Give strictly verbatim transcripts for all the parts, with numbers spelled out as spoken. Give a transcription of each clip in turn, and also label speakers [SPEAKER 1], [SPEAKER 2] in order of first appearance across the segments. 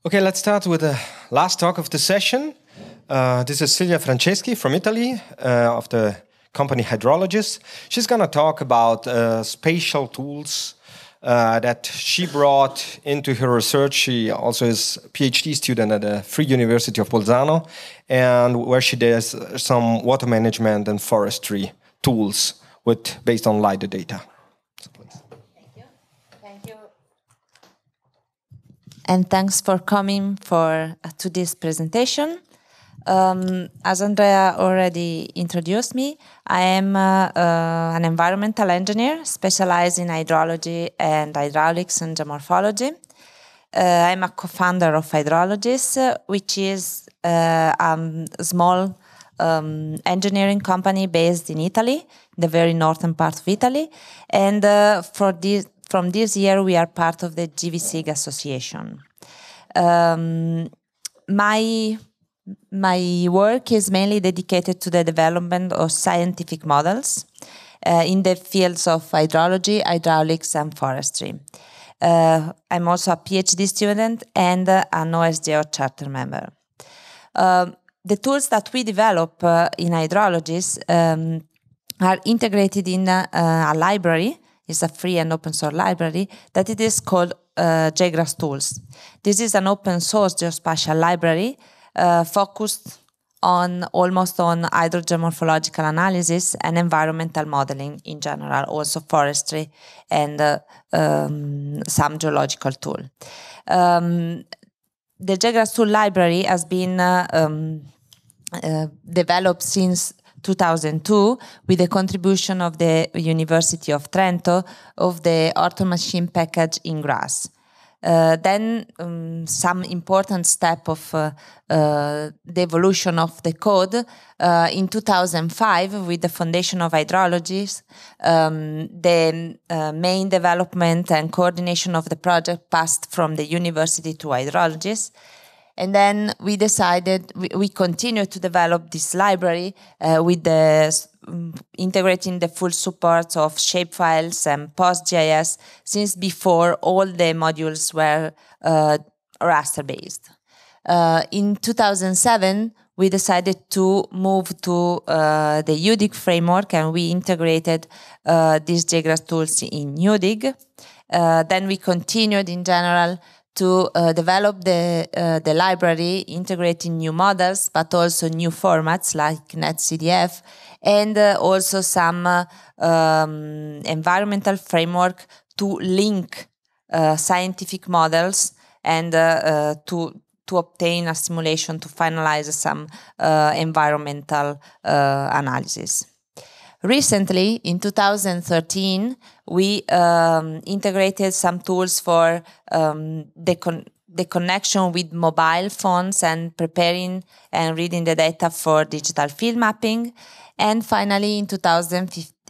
[SPEAKER 1] Okay, let's start with the last talk of the session. Uh, this is Silvia Franceschi from Italy, uh, of the company Hydrologist. She's going to talk about uh, spatial tools uh, that she brought into her research. She also is a PhD student at the Free University of Bolzano, and where she does some water management and forestry tools with based on LiDAR data. So please.
[SPEAKER 2] Thank you. Thank you. And thanks for coming for uh, to this presentation. Um, as Andrea already introduced me, I am uh, uh, an environmental engineer specialized in hydrology and hydraulics and geomorphology. Uh, I'm a co-founder of Hydrologist, uh, which is uh, um, a small um, engineering company based in Italy, the very northern part of Italy. And uh, for this, from this year, we are part of the G V S I G association. Um, my My work is mainly dedicated to the development of scientific models uh, in the fields of hydrology, hydraulics, and forestry. Uh, I'm also a PhD student and uh, an O S G O charter member. Uh, the tools that we develop uh, in hydrologies um, are integrated in uh, a library. It's a free and open source library that it is called uh, J GRASS Tools. This is an open source geospatial library Uh, focused on almost on hydrogeomorphological analysis and environmental modeling in general, also forestry and uh, um, some geological tool. Um, the J GRASS tool library has been uh, um, uh, developed since two thousand two with the contribution of the University of Trento of the Ortho Machine package in GRASS. Uh, then um, some important step of uh, uh, the evolution of the code uh, in two thousand five with the foundation of hydrologies. Um, the uh, main development and coordination of the project passed from the university to hydrologists. And then we decided, we, we continued to develop this library uh, with the um, integrating the full support of shapefiles and PostGIS since before all the modules were uh, raster-based. Uh, in two thousand seven, we decided to move to uh, the U D I G framework, and we integrated uh, these J GRASS tools in U D I G. Uh, then we continued in general to uh, develop the, uh, the library, integrating new models, but also new formats like NetCDF, and uh, also some uh, um, environmental framework to link uh, scientific models and uh, uh, to, to obtain a simulation to finalize some uh, environmental uh, analysis. Recently, in two thousand thirteen, we um, integrated some tools for um, the, con the connection with mobile phones and preparing and reading the data for digital field mapping. And finally, in two thousand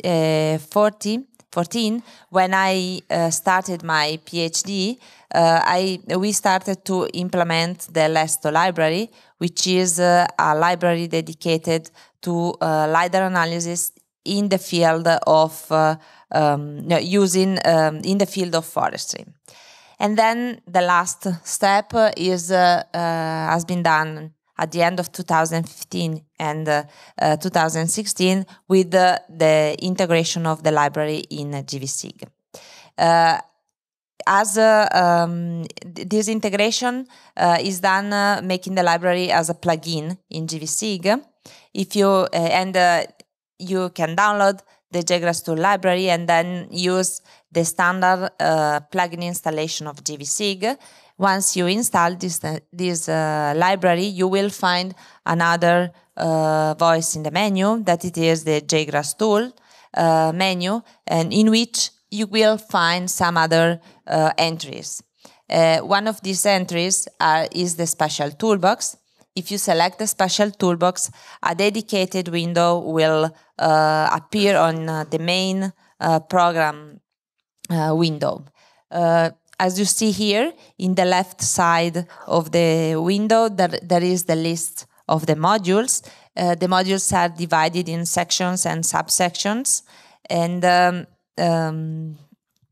[SPEAKER 2] fourteen, when I uh, started my PhD, uh, I, we started to implement the LESTO library, which is uh, a library dedicated to uh, LiDAR analysis in the field of uh, um, using um, in the field of forestry. And then the last step is uh, uh, has been done at the end of two thousand fifteen and uh, uh, two thousand sixteen with uh, the integration of the library in uh, G V S I G. Uh, as uh, um, this integration uh, is done uh, making the library as a plugin in G V S I G. If you uh, and uh, you can download the J GRASS tool library and then use the standard uh, plugin installation of G V S I G. Once you install this, uh, this uh, library, you will find another uh, voice in the menu, that it is the J GRASS tool uh, menu, and in which you will find some other uh, entries. Uh, one of these entries are, is the Spatial toolbox. If you select the Spatial toolbox, a dedicated window will uh, appear on uh, the main uh, program uh, window. Uh, as you see here, in the left side of the window, there, there is the list of the modules. Uh, the modules are divided in sections and subsections, and um, um,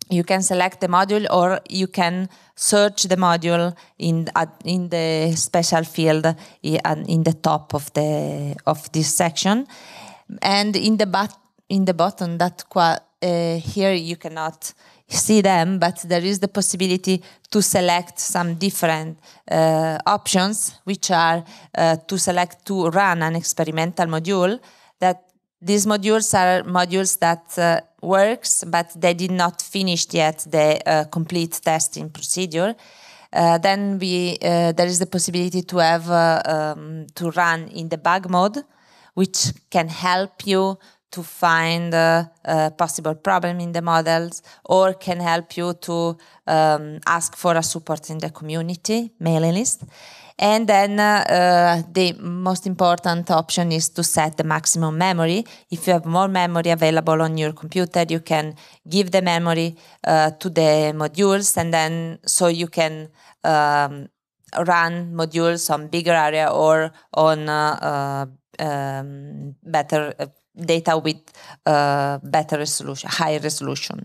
[SPEAKER 2] you can select the module, or you can search the module in uh, in the special field in the top of the of this section, and in the but in the bottom that uh, here you cannot see them, but there is the possibility to select some different uh, options, which are uh, to select to run an experimental module. That these modules are modules that uh, works, but they did not finish yet the uh, complete testing procedure. Uh, then we uh, there is the possibility to have uh, um, to run in debug mode, which can help you to find uh, a possible problem in the models, or can help you to um, ask for a support in the community mailing list. And then uh, uh, the most important option is to set the maximum memory. If you have more memory available on your computer, you can give the memory uh, to the modules, and then so you can um, run modules on bigger area or on uh, uh, um, better uh, data with uh, better resolution, high resolution.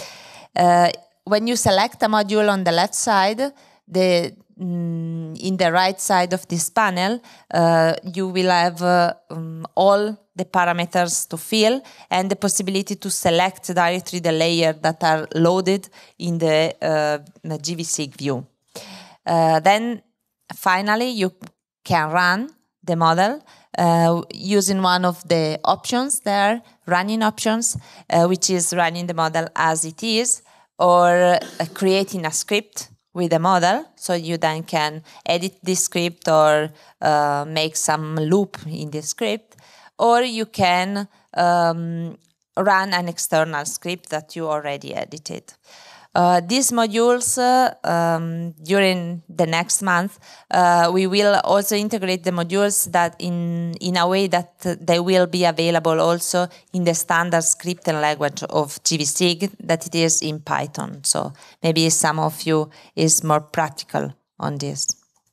[SPEAKER 2] Uh, when you select a module on the left side, the mm, in the right side of this panel, uh, you will have uh, um, all the parameters to fill and the possibility to select directly the layer that are loaded in the uh, G V SIG view. Uh, then finally, you can run the model uh, using one of the options there, running options, uh, which is running the model as it is, or uh, creating a script with the model. So you then can edit the script or uh, make some loop in the script, or you can um, run an external script that you already edited. Uh, these modules, uh, um, during the next month, uh, we will also integrate the modules that in, in a way that they will be available also in the standard scripting language of G V SIG, that it is in Python. So maybe some of you is more practical on this.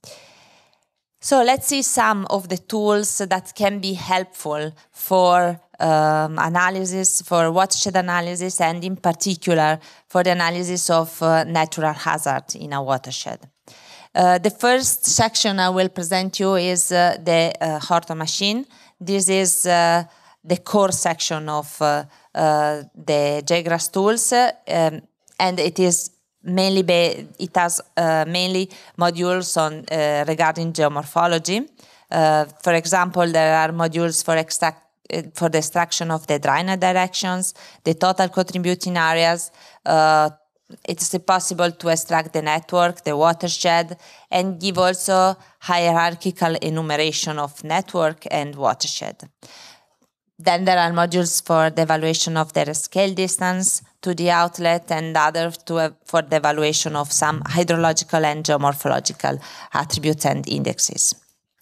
[SPEAKER 2] So let's see some of the tools that can be helpful for um, analysis, for watershed analysis, and in particular for the analysis of uh, natural hazard in a watershed. Uh, the first section I will present you is uh, the uh, Horton machine. This is uh, the core section of uh, uh, the J GRASS tools, uh, um, and it is mainly it has uh, mainly modules on uh, regarding geomorphology. Uh, for example, there are modules for extract uh, for the extraction of the drainage directions, the total contributing areas. Uh, it's possible to extract the network, the watershed, and give also hierarchical enumeration of network and watershed. Then there are modules for the evaluation of the scale distance to the outlet, and others to, uh, for the evaluation of some hydrological and geomorphological attributes and indexes.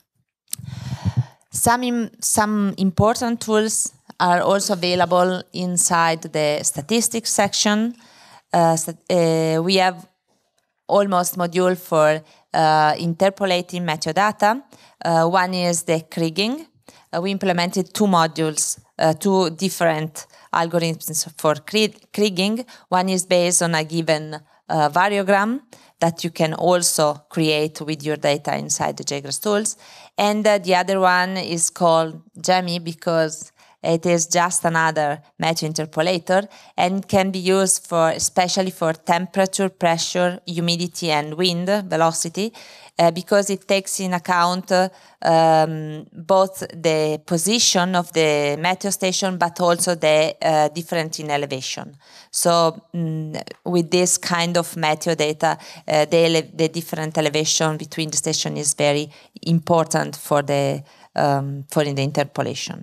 [SPEAKER 2] Some, im some important tools are also available inside the statistics section. Uh, uh, we have almost module for uh, interpolating metadata. Uh, one is the kriging. Uh, we implemented two modules, uh, two different algorithms for kriging. One is based on a given uh, variogram that you can also create with your data inside the J GRASS tools. And uh, the other one is called GEMI because it is just another meteo interpolator and can be used for, especially for temperature, pressure, humidity, and wind velocity, uh, because it takes in account uh, um, both the position of the meteo station, but also the uh, difference in elevation. So mm, with this kind of meteo data, uh, the, ele the different elevation between the station is very important for the um, for in the interpolation.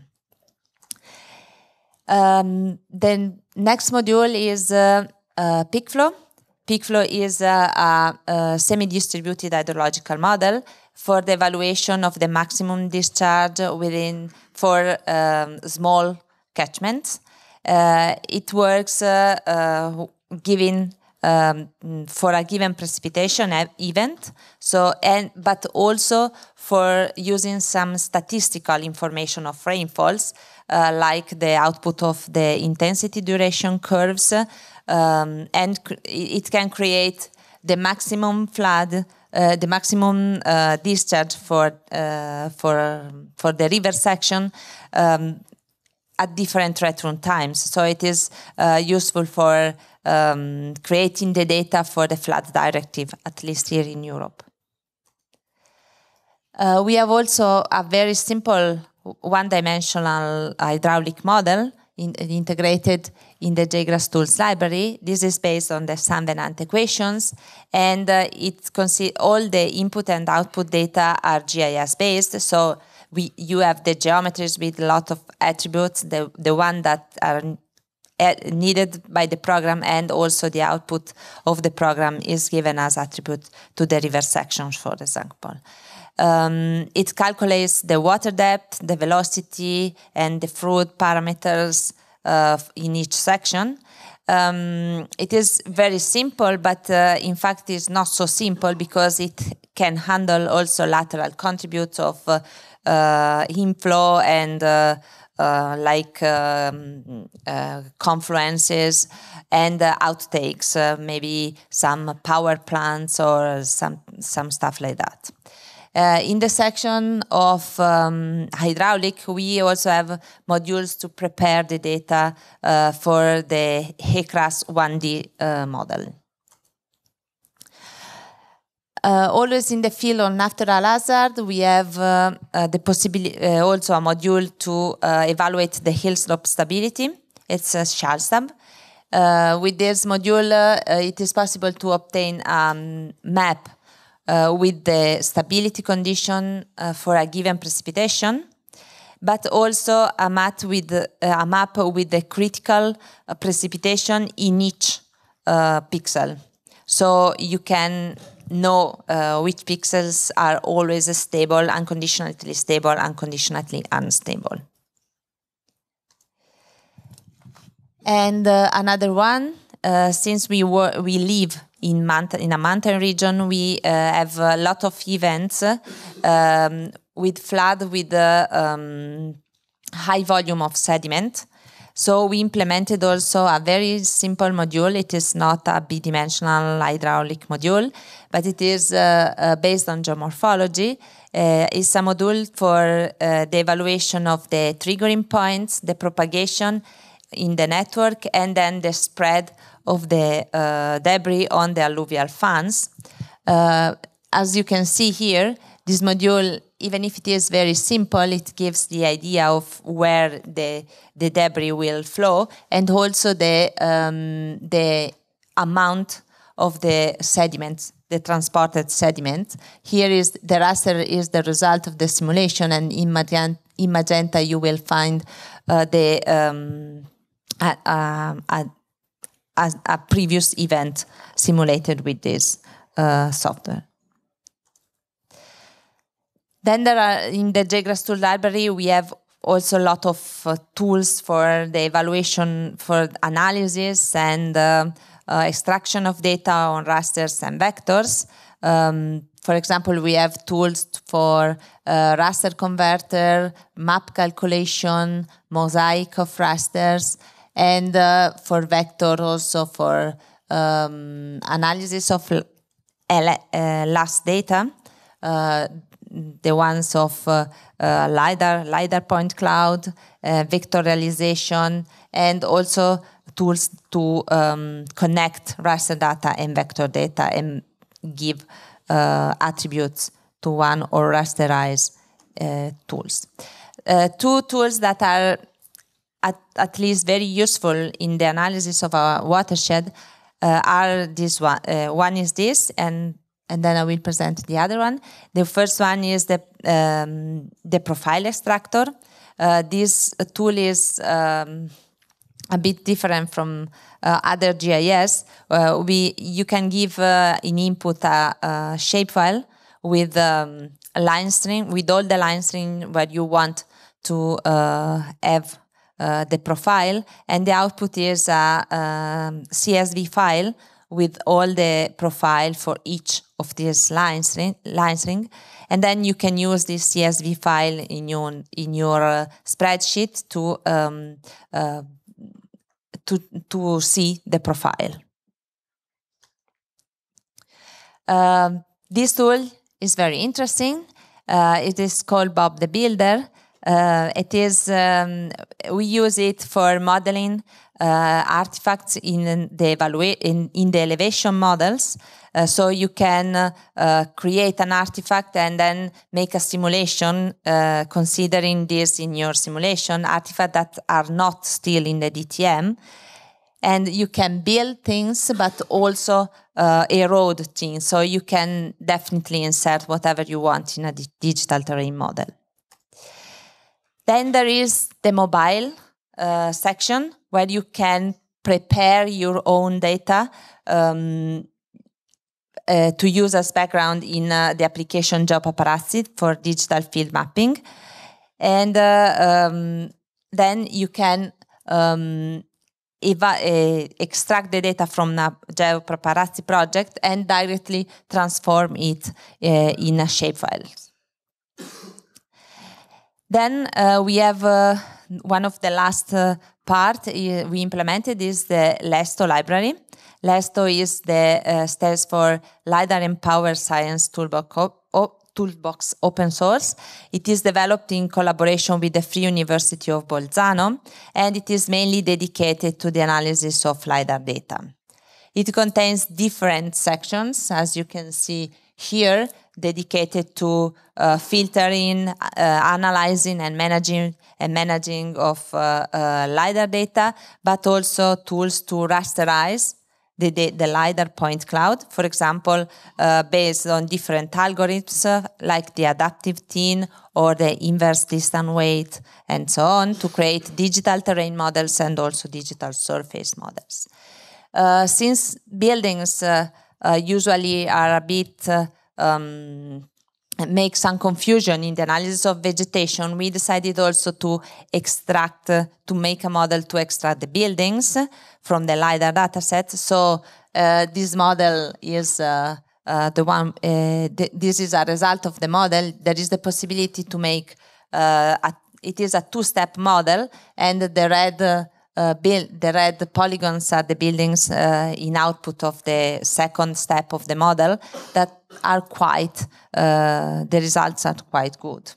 [SPEAKER 2] Um, the next module is uh, uh, PeakFlow. PeakFlow is uh, a, a semi-distributed hydrological model for the evaluation of the maximum discharge within for um, small catchments. Uh, it works uh, uh, giving um, for a given precipitation event. So and but also for using some statistical information of rainfalls. uh, like the output of the intensity duration curves, um, and it can create the maximum flood, uh, the maximum uh, discharge for uh, for for the river section um, at different return times. So it is uh, useful for um, creating the data for the flood directive, at least here in Europe. Uh, we have also a very simple one-dimensional hydraulic model in, integrated in the J GRASS tools library. This is based on the Sand-Venant equations, and uh, it all the input and output data are G I S based. So we you have the geometries with a lot of attributes, the the one that are needed by the program, and also the output of the program is given as attribute to the river sections, for example. Um, it calculates the water depth, the velocity, and the fluid parameters uh, in each section. Um, it is very simple, but uh, in fact it's not so simple because it can handle also lateral contributes of uh, uh, inflow and uh, uh, like um, uh, confluences and uh, outtakes, uh, maybe some power plants or some, some stuff like that. Uh, in the section of um, hydraulic, we also have modules to prepare the data uh, for the H C R A S one D uh, model. Uh, always in the field of natural hazard, we have uh, uh, the possibility, uh, also a module to uh, evaluate the hill slope stability. It's a SHALSTAB. Uh, with this module, uh, it is possible to obtain a um, map Uh, with the stability condition uh, for a given precipitation, but also a map with, uh, a map with the critical uh, precipitation in each uh, pixel. So you can know uh, which pixels are always stable, unconditionally stable, unconditionally unstable. And uh, another one, uh, since we, were, we live In, mountain, in a mountain region, we uh, have a lot of events um, with flood with a um, high volume of sediment. So we implemented also a very simple module. It is not a bidimensional hydraulic module, but it is uh, uh, based on geomorphology. Uh, it's a module for uh, the evaluation of the triggering points, the propagation in the network, and then the spread of the uh, debris on the alluvial fans. Uh, as you can see here, this module, even if it is very simple, it gives the idea of where the, the debris will flow, and also the, um, the amount of the sediment, the transported sediment. Here is the raster is the result of the simulation, and in magenta, in magenta you will find uh, the um, a, a, a A, a previous event simulated with this uh, software. Then there are, in the J GRASS tool library, we have also a lot of uh, tools for the evaluation, for analysis and uh, uh, extraction of data on rasters and vectors. Um, for example, we have tools for uh, raster converter, map calculation, mosaic of rasters, and uh, for vector also for um, analysis of uh, last data, uh, the ones of uh, uh, LiDAR, LiDAR point cloud, uh, vectorialization, and also tools to um, connect raster data and vector data and give uh, attributes to one or rasterize uh, tools. Uh, two tools that are At, at least very useful in the analysis of a watershed uh, are this one. Uh, one is this, and and then I will present the other one. The first one is the um, the profile extractor. Uh, this tool is um, a bit different from uh, other G I S. Uh, we you can give uh, in input a, a shapefile with um, a line string, with all the line string where you want to uh, have Uh, the profile, and the output is a um, C S V file with all the profile for each of these lines ring, lines ring. And then you can use this C S V file in your, in your uh, spreadsheet to, um, uh, to, to see the profile. Um, this tool is very interesting. Uh, it is called Bob the Builder. Uh, it is, um, we use it for modeling uh, artifacts in the, evalua in, in the elevation models. Uh, so you can uh, uh, create an artifact and then make a simulation uh, considering this in your simulation, artifacts that are not still in the D T M. And you can build things, but also uh, erode things. So you can definitely insert whatever you want in a digital terrain model. Then there is the mobile uh, section where you can prepare your own data um, uh, to use as background in uh, the application Job Paparazzi for digital field mapping. And uh, um, then you can um, Eva, uh, extract the data from the GeoPaparazzi project and directly transform it uh, in a shapefile. Then uh, we have uh, one of the last uh, part uh, we implemented is the LESTO library. LESTO is the uh, stands for LiDAR Empowered Science Toolbox, Toolbox Open Source. It is developed in collaboration with the Free University of Bolzano, and it is mainly dedicated to the analysis of LiDAR data. It contains different sections, as you can see here, dedicated to uh, filtering, uh, analyzing, and managing and managing of uh, uh, LiDAR data, but also tools to rasterize the, the, the LiDAR point cloud, for example, uh, based on different algorithms uh, like the adaptive T or the inverse distance weight, and so on, to create digital terrain models and also digital surface models. Uh, since buildings uh, uh, usually are a bit uh, um, make some confusion in the analysis of vegetation, we decided also to extract, uh, to make a model to extract the buildings from the LiDAR dataset. So uh, this model is uh, uh, the one, uh, th this is a result of the model. There is the possibility to make, uh, a, it is a two-step model, and the red uh, Uh, build, the red polygons are the buildings uh, in output of the second step of the model that are quite, uh, the results are quite good.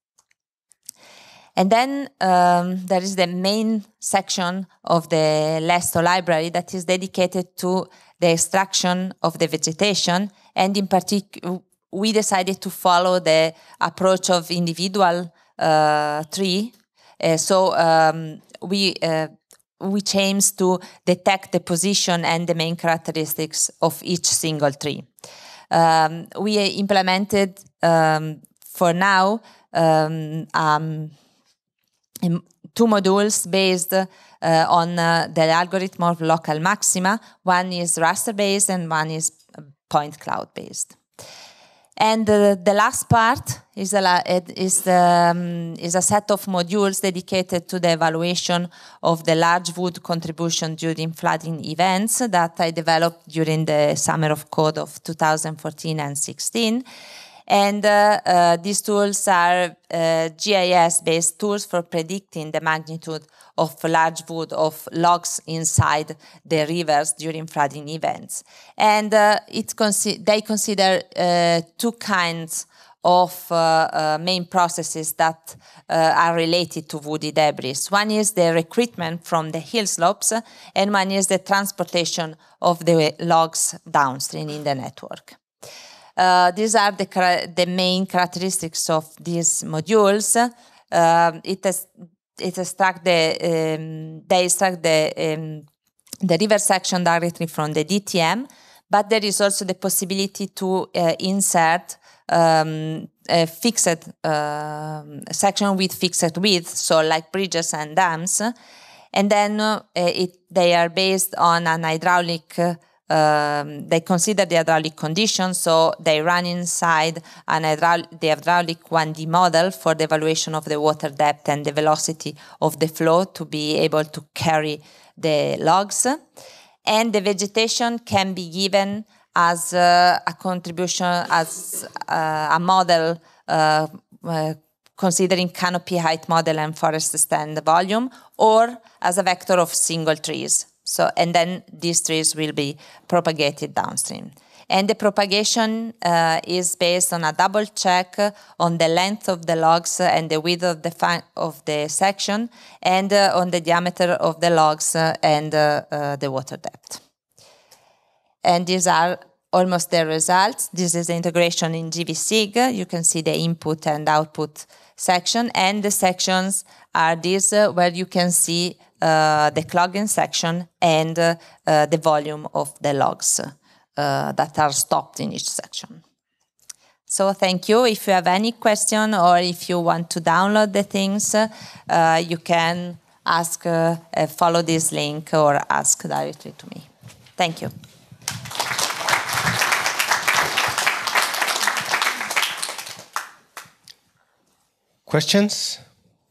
[SPEAKER 2] And then um, there is the main section of the LESTO library that is dedicated to the extraction of the vegetation, and in particular we decided to follow the approach of individual uh, tree. Uh, so um, we uh, which aims to detect the position and the main characteristics of each single tree. Um, we implemented, um, for now, um, um, two modules based uh, on uh, the algorithm of local maxima. One is raster-based and one is point cloud-based. And uh, the last part is a, is, the, um, is a set of modules dedicated to the evaluation of the large wood contribution during flooding events that I developed during the Summer of Code of two thousand fourteen and sixteen. And uh, uh, these tools are uh, G I S-based tools for predicting the magnitude of large wood of logs inside the rivers during flooding events. And uh, it consi they consider uh, two kinds of uh, uh, main processes that uh, are related to woody debris. One is the recruitment from the hill slopes, and one is the transportation of the logs downstream in the network. Uh, these are the, the main characteristics of these modules. Uh, it, has, it extract the, um, they extract the, um, the river section directly from the D T M, but there is also the possibility to uh, insert um, a fixed uh, section with fixed width, so like bridges and dams. And then uh, it, they are based on an hydraulic uh, Um, they consider the hydraulic conditions, so they run inside an hydraul the hydraulic one D model for the evaluation of the water depth and the velocity of the flow to be able to carry the logs. and the vegetation can be given as uh, a contribution, as uh, a model uh, uh, considering canopy height model and forest stand volume, or as a vector of single trees. So, and then these trees will be propagated downstream. And the propagation uh, is based on a double check on the length of the logs and the width of the, of the section, and uh, on the diameter of the logs uh, and uh, uh, the water depth. And these are almost the results. This is the integration in G V sig. You can see the input and output section, and the sections are these uh, where you can see uh, the clogging section and uh, uh, the volume of the logs uh, that are stopped in each section. So thank you. If you have any question or if you want to download the things, uh, you can ask, uh, uh, follow this link or ask directly to me. Thank you.
[SPEAKER 1] Questions?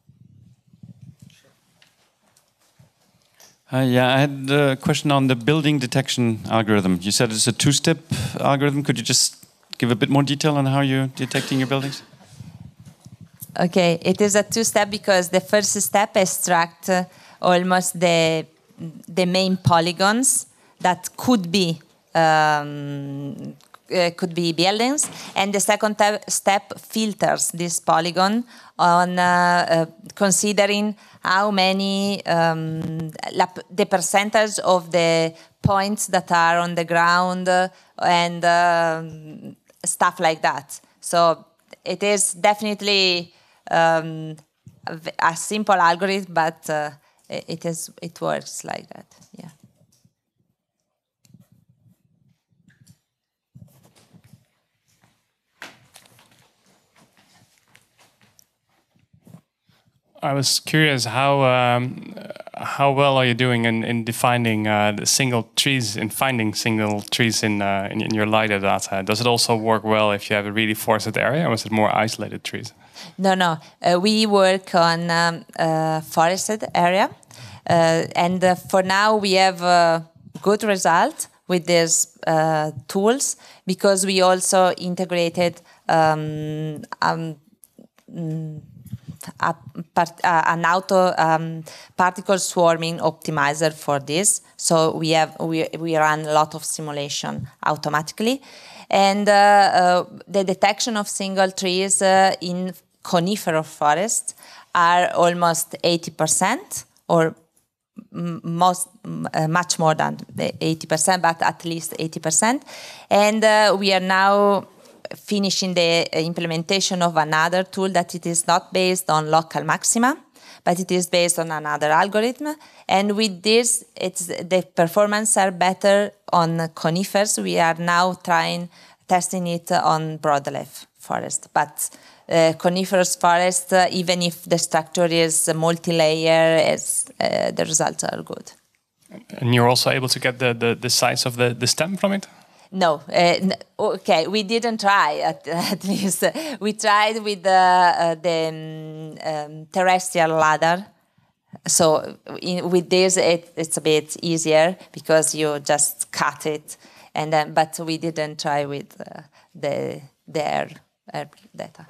[SPEAKER 3] Uh, yeah, I had a question on the building detection algorithm. You said it's a two-step algorithm. Could you just give a bit more detail on how you're detecting your buildings?
[SPEAKER 2] Okay, it is a two-step because the first step extracts uh, almost the, the main polygons that could be um, uh, could be buildings, and the second step filters this polygon on uh, uh, considering how many, um, the percentage of the points that are on the ground uh, and uh, stuff like that. So it is definitely um, a simple algorithm, but uh, it is it works like that. Yeah.
[SPEAKER 4] I was curious how um, how well are you doing in, in defining uh, the single trees, in finding single trees in, uh, in in your LiDAR data? Does it also work well if you have a really forested area, or is it more isolated trees?
[SPEAKER 2] No, no. Uh, we work on um, uh, forested area, uh, and uh, for now we have a good result with these uh, tools because we also integrated um, um, A part, uh, an auto um, particle swarming optimizer for this. So we have we we run a lot of simulation automatically, and uh, uh, the detection of single trees uh, in coniferous forests are almost eighty percent, or most uh, much more than eighty percent, but at least eighty percent, and uh, we are now finishing the implementation of another tool that it is not based on local maxima, but it is based on another algorithm. And with this, it's the performance are better on conifers. We are now trying testing it on broadleaf forest, but uh, coniferous forest, uh, even if the structure is multi-layer, is, uh, the results are good.
[SPEAKER 4] And you're also able to get the the, the size of the the stem from it?
[SPEAKER 2] No, uh, okay, we didn't try, at, at least. We tried with the, uh, the um, terrestrial LiDAR. So in, with this, it, it's a bit easier because you just cut it. And then, but we didn't try with uh, the, the air, air data.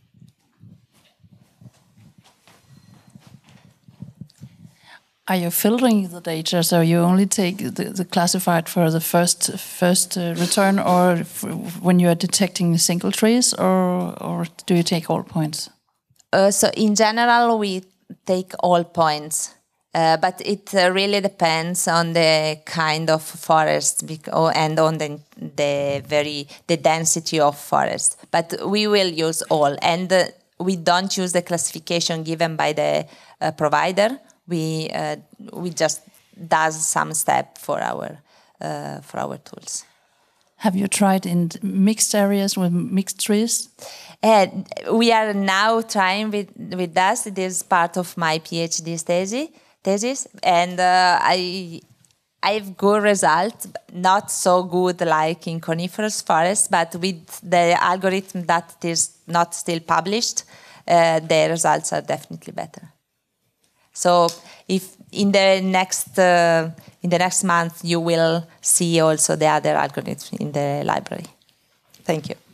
[SPEAKER 5] Are you filtering the data, so you only take the, the classified for the first first uh, return, or when you are detecting single trees, or or do you take all points?
[SPEAKER 2] Uh, so in general, we take all points, uh, but it uh, really depends on the kind of forest and on the the very the density of forest. But we will use all, and uh, we don't use the classification given by the uh, provider. We uh, we just does some step for our uh, for our tools.
[SPEAKER 5] Have you tried in mixed areas with mixed trees?
[SPEAKER 2] Uh, we are now trying with with that. It is part of my PhD thesis, thesis, and uh, I I have good results. Not so good like in coniferous forests, but with the algorithm that is not still published, uh, the results are definitely better. So if in the next uh, in the next month you will see also the other algorithms in the library. Thank you.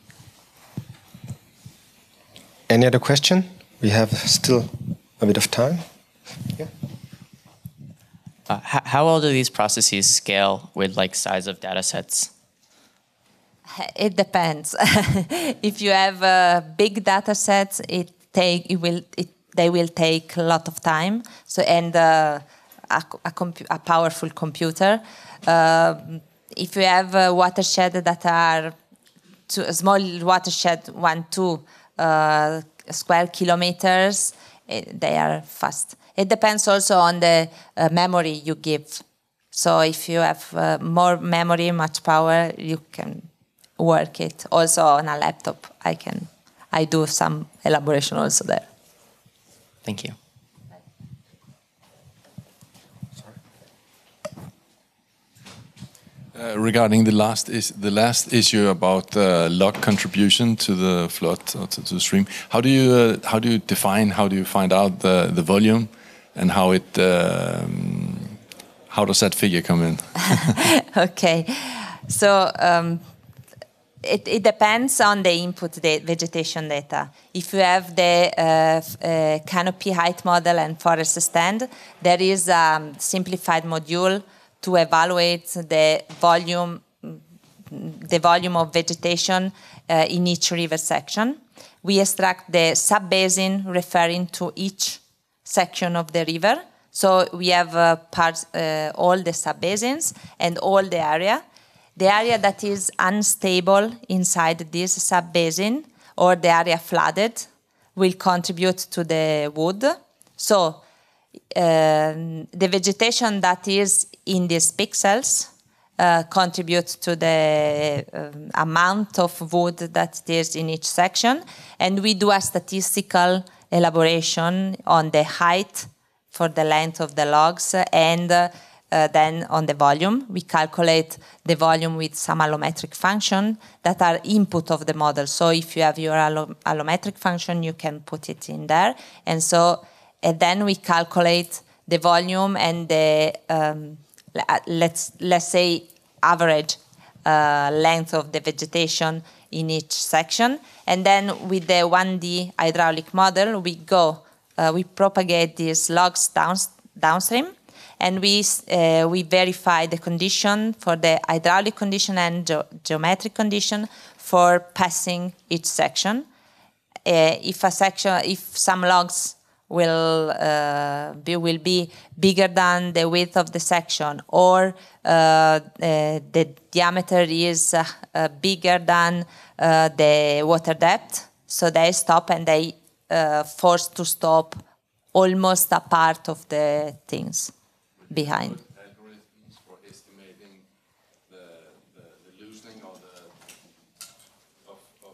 [SPEAKER 1] Any other question? We have still a bit of time. Yeah.
[SPEAKER 6] Uh, how, how well do these processes scale with like size of data sets?
[SPEAKER 2] It depends. If you have uh, big data sets, it take it will it, they will take a lot of time. So and uh, a, a, a powerful computer. Uh, if you have a watershed that are two, a small watershed, one two uh, square kilometers, it, they are fast. It depends also on the uh, memory you give. So if you have uh, more memory, much power, you can work it. Also on a laptop, I can, I do some elaboration also there.
[SPEAKER 6] Thank you.
[SPEAKER 7] Uh, regarding the last is the last issue about uh, log contribution to the flood or to, to the stream, how do you uh, how do you define, how do you find out the the volume, and how it um, how does that figure come in?
[SPEAKER 2] Okay, so um, it, it depends on the input the vegetation data. If you have the uh, uh, canopy height model and forest stand, there is a simplified module to evaluate the volume, the volume of vegetation uh, in each river section. We extract the sub-basin referring to each section of the river. So we have uh, parts, uh, all the sub-basins and all the area. The area that is unstable inside this sub-basin or the area flooded will contribute to the wood. So uh, the vegetation that is in these pixels uh, contributes to the um, amount of wood that is in each section. And we do a statistical elaboration on the height for the length of the logs and uh, uh, then on the volume. We calculate the volume with some allometric function that are input of the model. So if you have your allo allometric function, you can put it in there. And so and then we calculate the volume and the, um, let's, let's say, average uh, length of the vegetation in each section. And then with the one D hydraulic model, we go, uh, we propagate these logs down, downstream, and we, uh, we verify the condition for the hydraulic condition and ge geometric condition for passing each section. Uh, if a section, if some logs will uh, be, will be bigger than the width of the section, or uh, uh, the diameter is uh, uh, bigger than uh, the water depth, so they stop and they uh, forced to stop almost a part of the things behind.
[SPEAKER 7] Algorithms for estimating the, the, the loosening or the of of,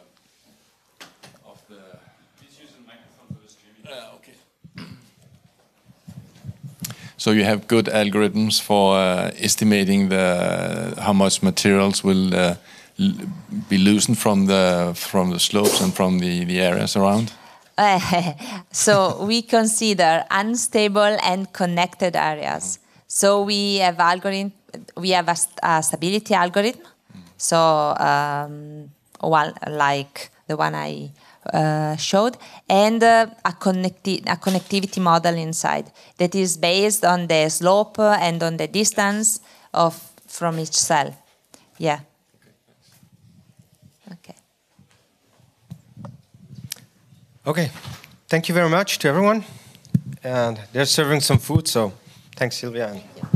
[SPEAKER 7] uh, of the.
[SPEAKER 3] Please use the microphone for the streaming.
[SPEAKER 7] Uh, okay. So you have good algorithms for uh, estimating the how much materials will uh, be loosened from the from the slopes and from the the areas around.
[SPEAKER 2] Uh, so we consider unstable and connected areas. So we have algorithm. We have a, a stability algorithm. So um, one like the one I uh, showed, and uh, a, connecti a connectivity model inside that is based on the slope and on the distance of from each cell. Yeah. Okay.
[SPEAKER 1] Okay, thank you very much to everyone. And they're serving some food, so thanks, Sylvia.